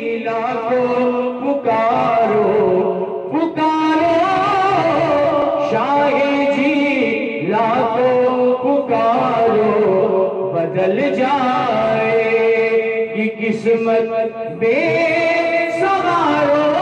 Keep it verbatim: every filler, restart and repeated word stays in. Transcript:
लाखों पुकारो पुकारो शाहे जी, लाखों पुकारो बदल जाए कि किस्मत बेसहारो।